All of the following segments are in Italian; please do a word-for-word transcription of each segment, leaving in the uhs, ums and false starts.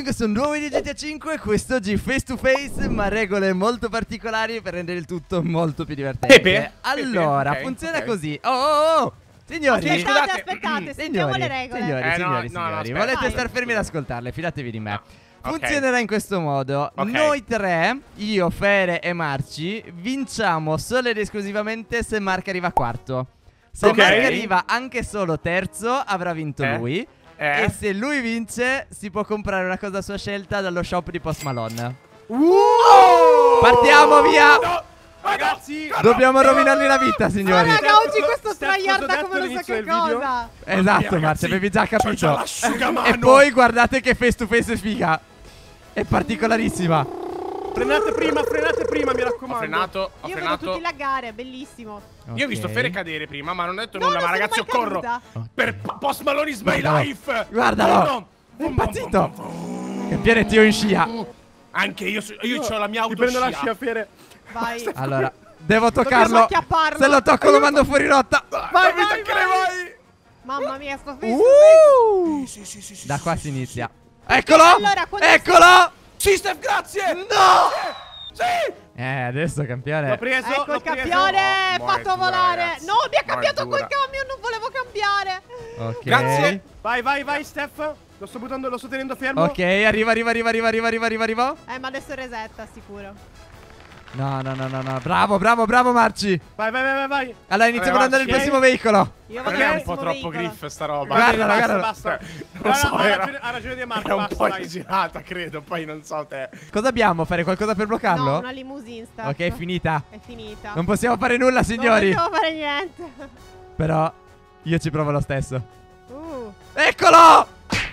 questo è un nuovo video di G T A cinque. Questo oggi face to face, ma regole molto particolari per rendere il tutto molto più divertente. Pepe? Allora, Pepe? Okay, funziona okay. così. Oh, oh, oh. Signori, Aspettate, scusate. aspettate, sentiamo signori, le regole. signori, Eh, no, signori, no, no, signori, aspetta. volete Vai. star fermi ad ascoltarle, fidatevi di me. No. Ok. Funzionerà in questo modo. Ok. Noi tre, io, Fere e Marci, vinciamo solo ed esclusivamente se Marco arriva quarto. Se Ok. Marco arriva anche solo terzo, avrà vinto Eh. lui. Eh? E se lui vince, si può comprare una cosa a sua scelta dallo shop di Post Malone. Uh! Partiamo, via! No! Ragazzi! Dobbiamo rovinargli la vita, signori. Ah, raga, oggi questo Steph, cosa ho tryharda detto come non so all'inizio che del video? cosa. Esatto, ragazzi, Marci, avevi già c'ho già capito. l'asciugamano. E poi guardate che face to face è figa. È particolarissima. Frenate prima, frenate prima, mi raccomando. Ho frenato, ho Io vedo frenato. tutti laggare, è bellissimo. Io ho visto Ok. Fere cadere prima, ma non ho detto No, nulla. non Ma sono ragazzi, mai occorro. caduta. Per P- Post Malone is my Guardalo. life. Guardalo. È impazzito. Campione Tio in scia. Anche io, so- io ho la mia Ti auto prendo la scia. scia, Fere. Vai. Allora, devo Dobbiamo toccarlo. acchiapparlo. Se lo tocco lo mando fuori rotta. Vai, Vai, vai, vai, vai, vai. Mamma mia, sto face to face. Uh! Sì, sì, sì, sì, Da sì, qua sì, si sì, inizia. Eccolo! Allora, quando Eccolo! Sì, Steph, grazie. No! Sì. Eh, adesso L'ho campione. preso, Ecco l'ho il preso. campione, No, fatto mo è dura, volare. ragazzi. No, mi ha Mo è cambiato dura. col cambio, non volevo cambiare. Ok. Grazie. Vai, vai, vai, Steph. Lo sto buttando, lo sto tenendo fermo. Ok, arriva, arriva, arriva, arriva, arriva, arriva, arriva, arriva. Eh, ma adesso resetta, sicuro. No, no, no, no, no. Bravo, bravo, bravo, Marci. Vai, vai, vai, vai, vai. Allora iniziamo ad andare il Marci. prossimo veicolo. Io Per voglio me è il un po' prossimo troppo veicolo. griff sta roba. Guarda, basta, guarda. basta. Non No, so, no, ha era- ragione, ha ragione di Marco, Era un basta, po' dai. esagerata, credo. Poi non so te. Cosa abbiamo? Fare qualcosa per bloccarlo? No, una limousine sta. Ok, è finita. È finita. Non possiamo fare nulla, signori. Non possiamo fare niente. Però io ci provo lo stesso. Uh. Eccolo!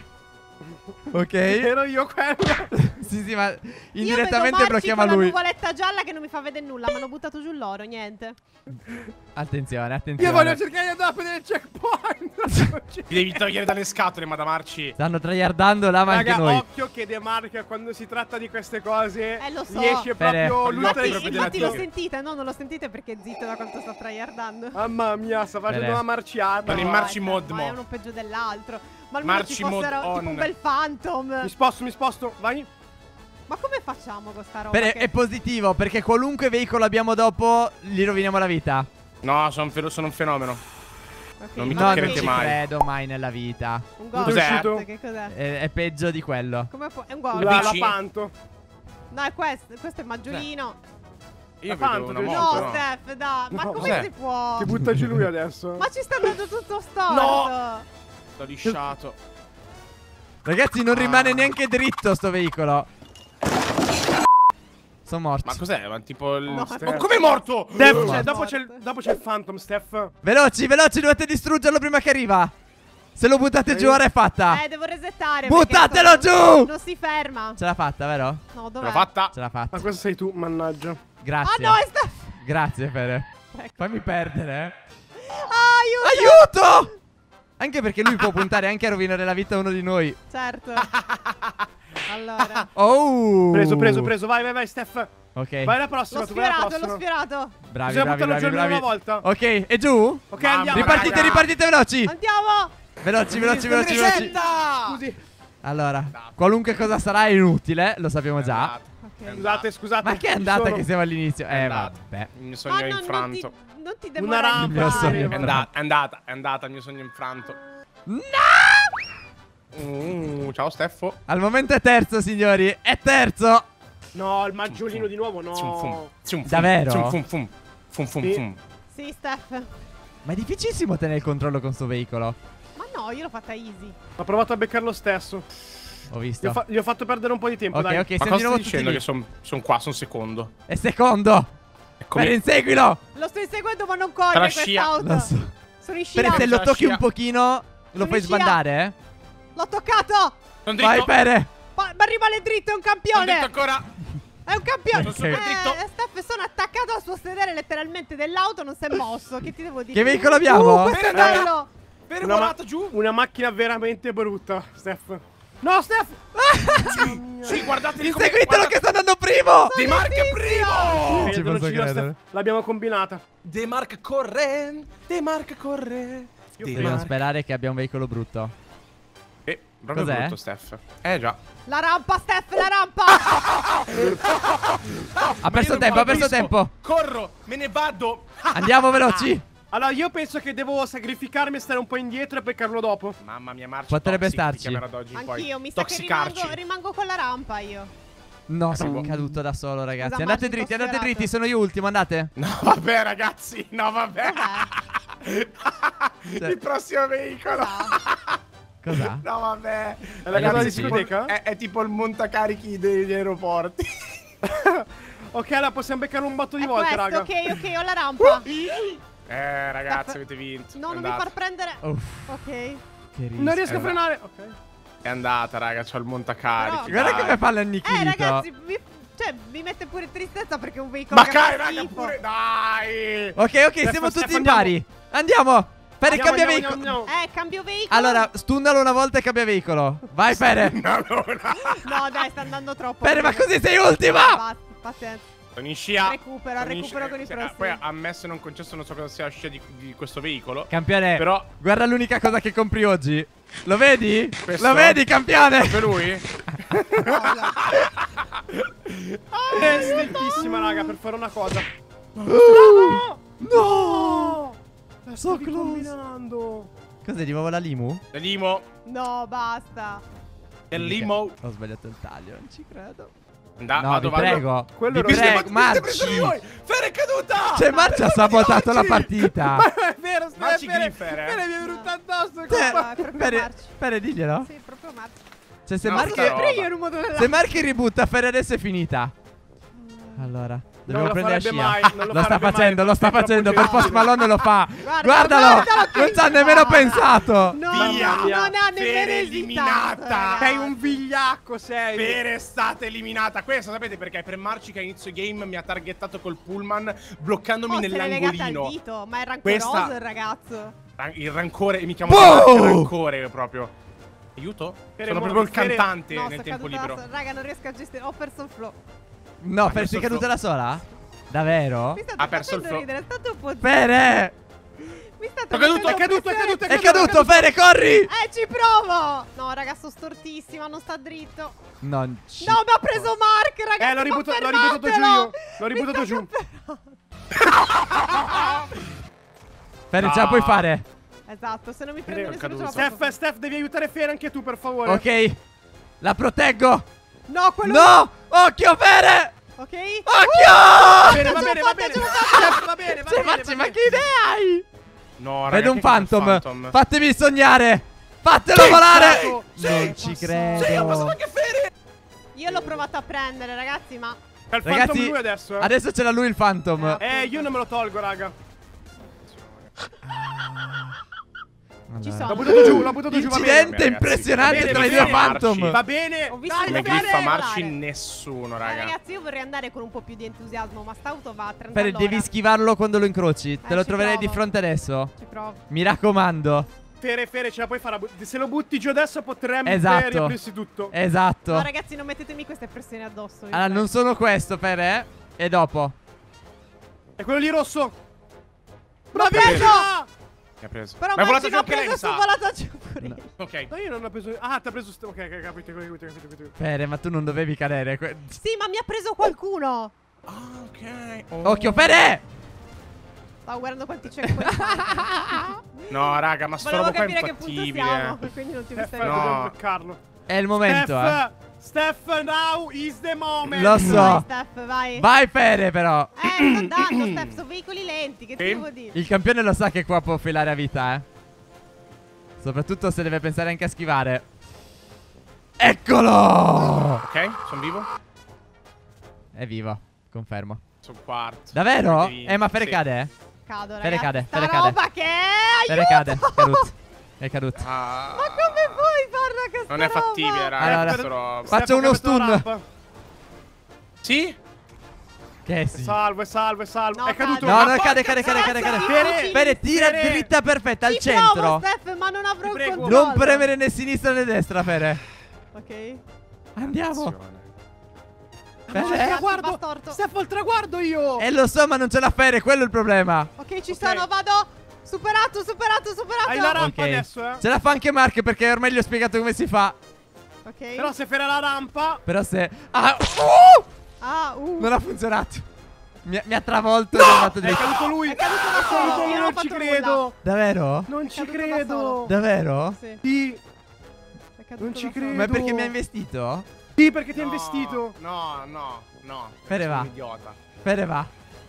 Ok. Ero io quello. Sì, sì, ma Io indirettamente vedo blocchiamo Marci con lui. la nuvoletta gialla che non mi fa vedere nulla. Mi hanno buttato giù l'oro, niente. Attenzione, attenzione. Io voglio cercare di andare a vedere il checkpoint. Ti devi togliere dalle scatole, ma da Marci. Stanno tryhardando là, ma anche Raga, noi. occhio che De Marca quando si tratta di queste cose Eh, lo so. riesce Fere. proprio lui Infatti, proprio della infatti lo tigre. sentite? No, non lo sentite perché è zitto da quanto sta tryhardando. Mamma mia, sta facendo Fere. una marciata. Sono in No, marci dai, mod, ma mo. è uno peggio dell'altro. Ma almeno Marci ci mod fossero tipo on. un bel phantom. Mi sposto, mi sposto, vai. Ma come facciamo con sta roba? Per- che- è positivo perché qualunque veicolo abbiamo dopo gli roviniamo la vita. No, sono, fe- sono un fenomeno. Ok, non mi va Non toccherete bene. ci mai. credo mai nella vita. Un gol. Cos'è? Uscito? Che cos'è? È, è peggio di quello. Come può? È un gol. La, la bici? panto. No, è questo. Questo è Maggiolino. Io La vedo Fanto, una vedo- moto, No, no? Steph, dai. Ma No. come Cos'è? si può? Che butta giù lui adesso. Ma ci sta andando tutto storto. No. Sto lisciato. Ragazzi, non rimane neanche dritto sto veicolo. Sono morto. Ma cos'è? Ma tipo il... No, Ma come è morto? Steph, Morto. cioè, dopo c'è il, dopo c'è il Phantom, Steph. Veloci, veloci, dovete distruggerlo prima che arriva. Se lo buttate giù ora è fatta. Eh, devo resettare. Buttatelo perché giù! Non si ferma. Ce l'ha fatta, vero? No, Ce dov'è? l'ho fatta? Ce l'ha Ma fatta. questo sei tu, mannaggia. Ah, Grazie. no, è Steph. Grazie, Fere. Ecco. Fammi perdere. Ah, aiuto. Aiuto! Anche perché lui può puntare anche a rovinare la vita a uno di noi. Certo. Allora. Oh! Preso, preso, preso. Vai, vai, vai, Steph. Ok. Vai alla prossima, L'ho tu vai alla sfiorato, l'ho prossima. sfiorato. Bravi, Bisogna bravi, buttarlo bravi, giù almeno bravi. una volta. Ok, e giù? Ok, Mamma andiamo. Ripartite, raga. ripartite veloci. Andiamo. Veloci, veloci, veloci, veloci. Resetta! Scusi. Allora, qualunque cosa sarà è inutile, lo sappiamo È già. andata. Ok. È Scusate, scusate. Ma che è ci andata sono. che siamo all'inizio? È Eh, andata. vabbè. Il mio Ma sogno è non, non ti, infranto. non ti Una demorare. rampa. Il mio sogno È è andata, è andata, è andata, il mio sogno è infranto. No! Uh, ciao Steffo. Al momento è terzo, signori. È terzo. No, il maggiolino di nuovo, Zum fum, no. zum fum, Davvero? zum fum fum. Fum fum Sì. fum. Sì, Steph. Ma è difficilissimo tenere il controllo con sto veicolo. Ma no, io l'ho fatta easy. Ho provato a beccarlo stesso. Ho Gli visto. ho, fa- gli ho fatto perdere un po' di tempo, Ok, dai. ok, Ma siamo cosa di nuovo stai tutti dicendo lì. che sono son qua, sono secondo? È secondo. È come... Per inseguilo. Lo sto inseguendo ma non corre Tra scia. quest'auto. Lo so. Sono in Per scia. se lo La tocchi scia. un pochino, lo Sono fai in scia. sbandare, eh? L'ho toccato. Sono Vai, dritto. Pere. Ma, ma rimane dritto, è un Sono campione. dritto ancora. È un campione. Sono super Eh, dritto. Steph, sono attaccato al suo sedere letteralmente dell'auto, non si è mosso. Che ti devo dire? Che veicolo abbiamo? Uh, questo è Bene, bello. Per Una, ma- volata giù. una macchina veramente brutta, Steph. No, Steph! Sì, guardate Inseguitelo che sta andando primo. De Marc è primo. Ci Eh, non posso ci gira, credere. Steph. L'abbiamo combinata. De Marc corre. De Marc corre. De Dobbiamo Marc. sperare che abbia un veicolo brutto. Eh, Proprio Cos'è? brutto, Steph. Eh già. La rampa, Steph, la rampa. Ha perso tempo, ha perso tempo. Corro, me ne vado. Andiamo veloci. Allora, io penso che devo sacrificarmi e stare un po' indietro e beccarlo dopo. Mamma mia, Marci. Potrebbe toxic, starci. ti chiamerò da oggi in poi. Anch'io, mi sa che Toxicarci. rimango, rimango con la rampa io. No, sono Arrivo. caduto da solo, ragazzi. Scusa, Andate Marci, dritti, un po' andate sferato. dritti. Sono io ultimo, andate. No, vabbè, ragazzi. No, vabbè. Cioè- Il prossimo veicolo. Cos'ha? No, vabbè. È la casa di sì. discoteca? È, è tipo il montacarichi degli aeroporti. Ok, allora possiamo beccare un botto di È volte, questo, raga. ok, ok, ho la rampa. Eh, ragazzi, avete vinto. No, È non mi andata. far prendere. Uff, Ok. che rischio. Non riesco a Esatto. frenare. Ok. È andata, raga. C'ho il montacarichi. Però- Guarda dai. come fa Eh, l'annichilito. ragazzi, mi, cioè, mi mette pure tristezza perché è un veicolo Ma che dai, fa raga, schifo. pure. Dai. Ok, ok, Stefano, siamo tutti Stefano, in pari. Andiamo. Fere, Andiamo, cambia andiamo, veicolo. andiamo, andiamo. Eh, cambio veicolo. Allora, stunnalo una volta e cambia veicolo. Vai, Fere. Allora. No, dai, sta andando troppo. Fere, ma bene. così sei ultima. Basta, pazienza. Sono in scia. Recupero, Sono in recupero scia- con i cioè, prossimi. Poi ammesso e non concesso, non so cosa sia la scia di, di questo veicolo. Campione, Però- guarda l'unica cosa che compri oggi. Lo vedi? Questo? Lo vedi, campione? Per lui? È stentissima, raga, per fare una cosa. No! La So stavi close. combinando. Cos'è di nuovo la limo? Del limo. No, basta. Del limo. Ho sbagliato il taglio, non ci credo. Da, No, vado, vi vado. prego. Quello vi ero prego, io. Ma- mi siete preso di voi? Marci. Fere è caduta! Cioè, Marci ha sabotato la Marci! partita. Ma è vero, stai Marci Fere. Griffer, eh. Fere mi è venuto addosso. Cioè, No, è proprio Fere, Marci. Fere, diglielo. Sì, proprio Marci. Cioè, se No, Marchi, sta roba. Sempre io in un modo o se nell'altro. Marchi ributta, Fere adesso è finita. Allora, dobbiamo lo prendere la farebbe scia. mai, non lo lo sta farebbe mai, facendo, lo sta è troppo facendo. Per gentile. Post Malone lo fa. Guarda, Guardalo, guardalo che non ci ha fa. nemmeno pensato. No, Via. non ha nemmeno Fere esitato, eliminata. ragazzi. Sei un vigliacco, sei. Fere è stata eliminata. Questo sapete perché? Per Marci che a inizio game mi ha targettato col pullman bloccandomi Oh, se l'è legata al nell'angolino. dito, ma è rancoroso Questa- il ragazzo. Ran- Il rancore, mi chiamo Boh! il rancore proprio. Aiuto? Fere Sono mo- proprio il Fere- cantante No, nel sto tempo caduta libero. da so- Raga, non riesco a gestire. Ho perso il flow. No, Ha Fere, sei perso il caduta da sola? Davvero? Mi state Ha perso il facendo flow. ridere, è stato un po'. Fere! Mi state È caduto, facendo è caduto, è pressione. caduto, È caduto, Fere, corri! Eh, ci provo! No, raga, sto stortissima, non sta dritto. Non ci... No, mi ha preso Mark, ragazzi. Eh, l'ho ma ributtato- l'ho ributtato giù fermatelo! io. L'ho Mi ributtato sta giù. camperando. Fere, ce la No. puoi fare. Esatto, se non mi Fere, prendo è nessuno ce la caduto. faccio. Steph, Steph, devi aiutare Fere anche tu, per favore. Ok, la proteggo. No, quello. No! Occhio, Fere! Ok? Occhio! Va bene, va Ce l'ho bene, va fatta, bene. ce l'ho fatta. Steph, va bene, va Cioè, bene. Marci, va ma bene. che idea hai? No, raga, Vedo un che cos'è il phantom. phantom? Fatemi sognare. Fatelo volare. Sì, Non sì, ci sì, credo. Ma anche Fere! Io l'ho provato a prendere, ragazzi, ma. Per il Ragazzi, Phantom lui adesso, eh. adesso ce l'ha lui il phantom. Eh, io non me lo tolgo, raga. Ci Allora. sono. L'ho buttato giù, l'ho buttato giù, va bene. Incidente ragazzi. impressionante Va bene, tra va i due bene, phantom. Marci. Va bene. Ho visto Dai, che Come Fere griffa volare. Marci nessuno, Eh, raga. ragazzi, io vorrei andare con un po' più di entusiasmo, ma sta auto va a trenta Fere, all'ora. devi schivarlo quando lo incroci. Te Eh, lo ci troverai provo. di fronte adesso. Ci provo. Mi raccomando. Fere, Fere, ce la puoi fare. Se lo butti giù adesso potremmo Esatto. riaprirsi tutto. Esatto. No, ragazzi, non mettetemi queste pressioni addosso. vi Allora, prego. non sono questo, Fere. eh? E dopo. È quello lì rosso. L'ho preso! Mi ha preso. Però Ma è volato Marci giù l'ho anche lei, preso mi su sa. volato giù pure No. io. Ok. No, io non ho preso. Ah, ti ha preso. st- Ok, ok, capito, capito, capito, capito. Fere, ma tu non dovevi cadere. que- Sì, ma mi ha preso qualcuno. Ah, ok. Oh. Occhio, Fere! Stavo guardando quanti checkpoint. No, raga, ma sto Volevo roba qua è capire che punto infattibile. siamo. Quindi non ti ho Steph, visto. no. dobbiamo beccarlo. È il momento, eh. Steph, Steph, now is the moment. Lo so. Vai, Steph, vai. Vai, Fere, però. Eh, sto andando, Steph. Sono veicoli lenti. Che ti Sì. devo dire? Il campione lo sa che qua può filare a vita, eh. Soprattutto se deve pensare anche a schivare. Eccolo! Ok, sono vivo. È vivo, confermo. Sono quarto. Davvero? Avete vinto. Eh, ma Fere Sì. cade? Cado, Fere ragazzi. cade, Sta Fere cade. roba che è. Fere Aiuto! cade, è caduto. È caduto. Ah. Ma come puoi farla questa Non è roba? fattibile, raga. Allora, questa roba. Faccio Steph, uno ho messo la stun. rampa. Sì? Che sì. Salvo, è salvo, è salvo. No, è caduto. cade. No, Ma no, cade, porca cade, cade, cade, cade. Fere, Fere, tira Fere. dritta perfetta al Ci centro. provo, Steph, ma non avrò Ti il prego. controllo. Non premere né sinistra né destra, Fere. Ok. Andiamo. Ma c'è il Fere. traguardo. va storto. Steph, ho il traguardo io. Eh, lo so, ma non ce la Fere, quello è il problema. Ok, ci Ok. sono, vado. Superato, superato, superato. Hai la rampa Ok. adesso, eh. Ce la fa anche Mark perché ormai gli ho spiegato come si fa. Ok. Però se fai la rampa. Però se... Ah! Uh! Ah, uh. Non ha funzionato. Mi, mi ha travolto. No! e mi ha fatto È dei- caduto lui. È caduto da È caduto solo, lui, io non ho non ci fatto credo. Davvero? Non ci caduto da credo. solo. Davvero? Sì, Sì. è caduto Non ci da solo. credo. Ma è perché mi ha investito? Sì, perché ti ha No, investito. No, no, no. Fere Sono va. un idiota. Fere va.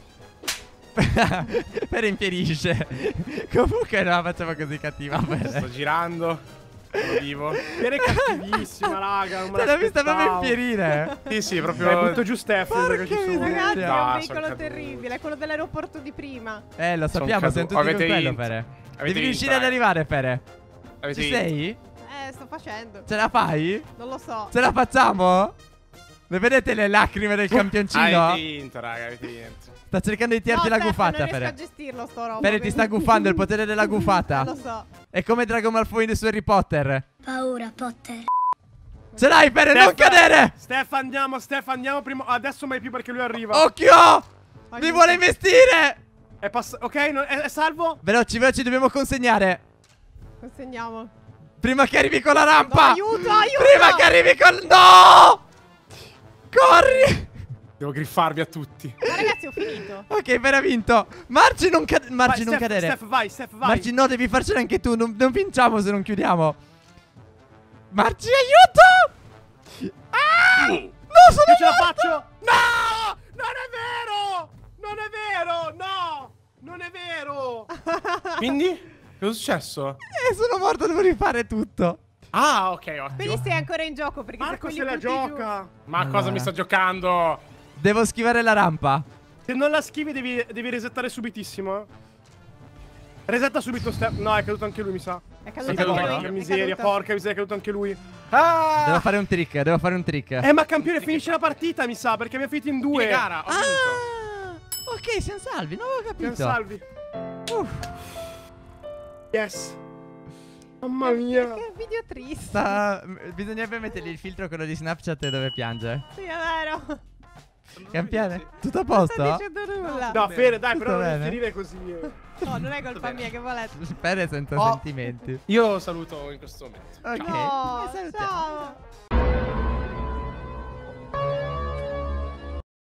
Fere infierisce. Comunque non la facciamo così cattiva. Fere. Sto girando. Sono vivo. Era cattivissima, raga. Non me Te l'ho vista proprio l'aspettavo. infierire. Sì, sì, Eh, proprio. butto giù Steph. Porca che ci sono. miseria. Ragazzi, è No, un sono veicolo caduto. terribile. È quello dell'aeroporto di prima. Eh, lo Son sappiamo, cadu- siamo tutti con avete quello, vinto. Fere. Avete Devi vinto, riuscire ad raga. arrivare, Fere. Avete Ci vinto. sei? Eh, sto facendo. Ce la fai? Non lo so. Ce la facciamo? Le vedete le lacrime del campioncino? Avete vinto, raga, avete vinto. Sta cercando di tirarti No, la Steph, gufata, non riesco Fere. a gestirlo sto roba. Fere ti sta guffando, il potere della gufata. Lo so. È come Drago Malfoy su Harry Potter. Paura, Potter. Ce l'hai, Fere, non cadere! Steph, andiamo, Steph, andiamo prima. Adesso mai più perché lui arriva. Occhio! Mi Aiuto. vuole investire! È passato. Ok, non- è, è salvo? Veloci, veloci, dobbiamo consegnare. Consegniamo. Prima che arrivi con la No, rampa! aiuto, aiuto! Prima che arrivi con... No! Corri! Devo griffarvi a tutti. Ma ragazzi, ho finito. Ok, Fere ha vinto. Marci, non, cad- Marci Vai, non Steph, cadere. Steph, vai, Steph, vai. Marci, no, devi farcela anche tu. Non, non vinciamo se non chiudiamo. Marci, aiuto! Ah! No, sono Io ce la morto! faccio. No! Non è vero! Non è vero! No! Non è vero! Quindi? Cosa è successo? Eh, sono morto, devo rifare tutto. Ah, ok, ottimo. Quindi sei ancora in gioco perché Marco se se quelli la butti giù- gioca. Ma Allora. cosa mi sto giocando? Devo schivare la rampa. Se non la schivi devi, devi resettare subitissimo. eh. Resetta subito Steph. No, è caduto anche lui, mi sa. È È caduto caduto, anche no? lui. Che è miseria, caduta. porca miseria, è caduto anche lui. Devo Ah! fare un trick, devo fare un trick. Eh, ma campione, finisce la partita, mi sa, perché abbiamo finito in due. Che gara, ho vinto. Ah, ok, siamo salvi, non avevo Siamo capito. salvi. Uff, Yes. Mamma mia. Che video triste. sta... Bisognerebbe mettergli il filtro quello di Snapchat dove piange. Sì, è vero. Campione, tutto a Non sto posto? dicendo nulla. No, Fere, dai, Tutto però non bene? finire così. eh. No, non è colpa mia, che volete. Fere senza Oh. sentimenti. Io saluto in questo momento. Ok, No, salutiamo. ciao.